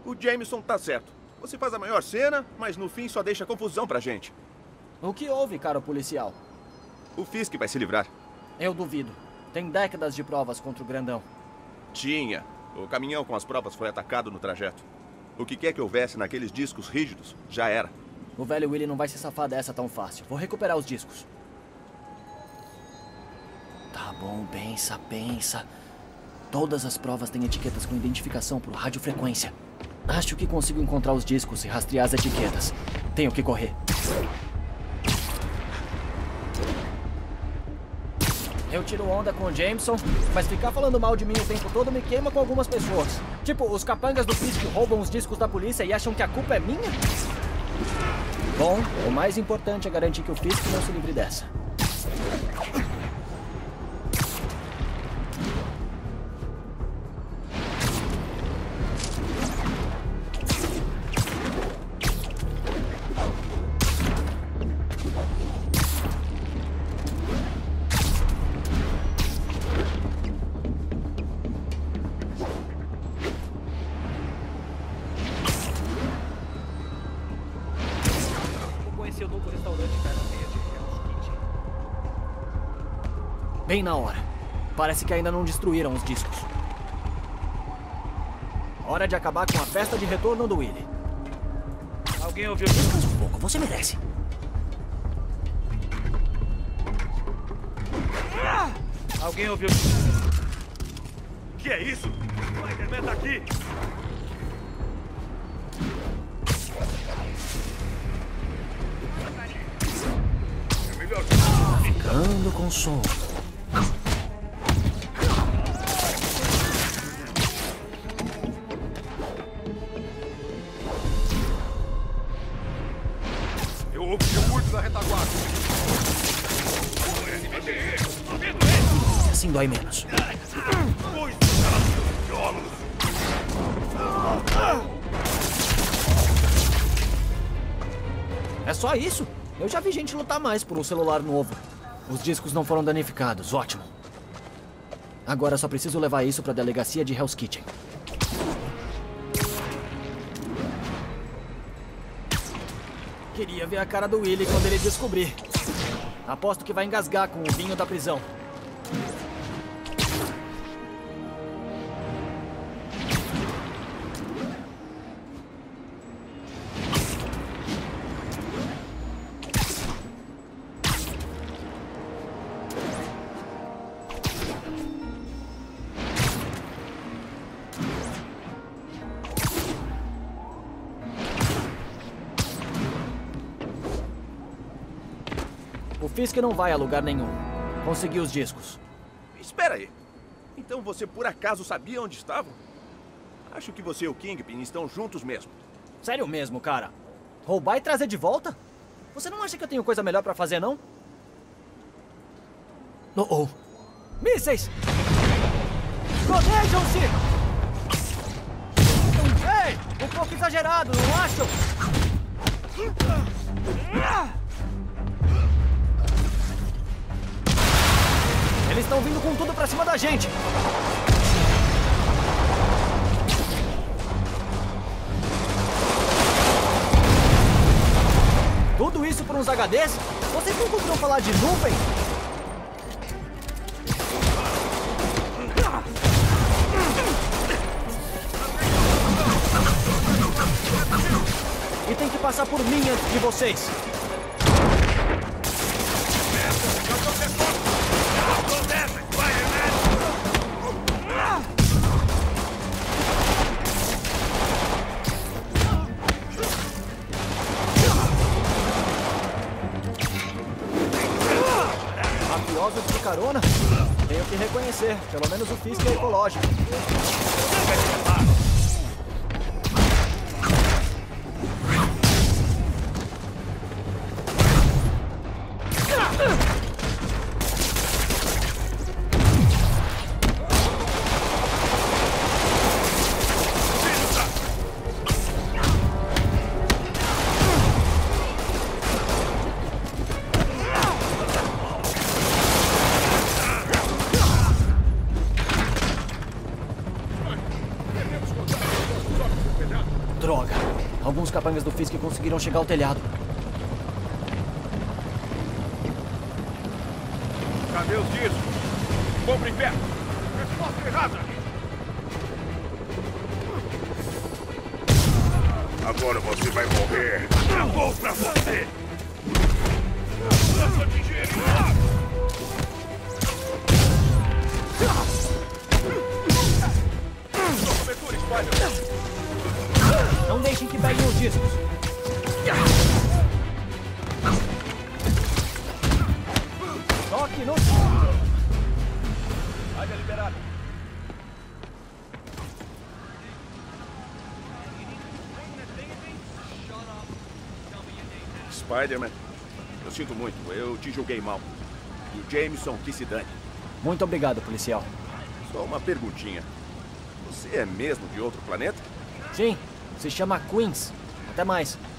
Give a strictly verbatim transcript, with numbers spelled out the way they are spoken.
O Jameson tá certo. Você faz a maior cena, mas no fim só deixa confusão pra gente. O que houve, caro policial? O Fisk vai se livrar. Eu duvido. Tem décadas de provas contra o grandão. Tinha. O caminhão com as provas foi atacado no trajeto. O que quer que houvesse naqueles discos rígidos, já era. O velho Willie não vai se safar dessa tão fácil. Vou recuperar os discos. Tá bom, pensa, pensa. Todas as provas têm etiquetas com identificação por radiofrequência. Acho que consigo encontrar os discos e rastrear as etiquetas. Tenho que correr. Eu tiro onda com o Jameson, mas ficar falando mal de mim o tempo todo me queima com algumas pessoas. Tipo, os capangas do Fisk roubam os discos da polícia e acham que a culpa é minha? Bom, o mais importante é garantir que o Fisk não se livre dessa. Bem na hora. Parece que ainda não destruíram os discos. Hora de acabar com a festa de retorno do Willie. Alguém ouviu? Descansa um pouco, você merece. Alguém ouviu? Que é isso? O Spider-Man tá aqui! É melhor. Ficando com som. Eu ouvi muito na retaguarda. Assim dói menos. É só isso? Eu já vi gente lutar mais por um celular novo. Os discos não foram danificados, ótimo. Agora só preciso levar isso pra delegacia de Hell's Kitchen. Queria ver a cara do Willie quando ele descobrir. Aposto que vai engasgar com o vinho da prisão. O Fisk não vai a lugar nenhum. Consegui os discos. Espera aí. Então você por acaso sabia onde estavam? Acho que você e o Kingpin estão juntos mesmo. Sério mesmo, cara? Roubar e trazer de volta? Você não acha que eu tenho coisa melhor pra fazer, não? Oh, oh. Mísseis! Protejam-se! Ei! Um pouco exagerado, não acham? Eles estão vindo com tudo pra cima da gente! Tudo isso por uns H Ds? Vocês nunca ouviram falar de nuvem? E tem que passar por mim antes de vocês. Mafiosos de carona? Tenho que reconhecer, pelo menos o Fisk é ecológico. Droga. Alguns capangas do Fisk conseguiram chegar ao telhado. Cadê os discos? Compre em pé. Resposta errada. Agora você vai morrer. Acabou pra você. Lança de dinheiro. Sua cobertura, Spider. Não deixem que peguem os discos. Toque no... Área liberada. Spider-Man, eu sinto muito, eu te julguei mal. E o Jameson que se dane. Muito obrigado, policial. Só uma perguntinha. Você é mesmo de outro planeta? Sim, se chama Queens. Até mais.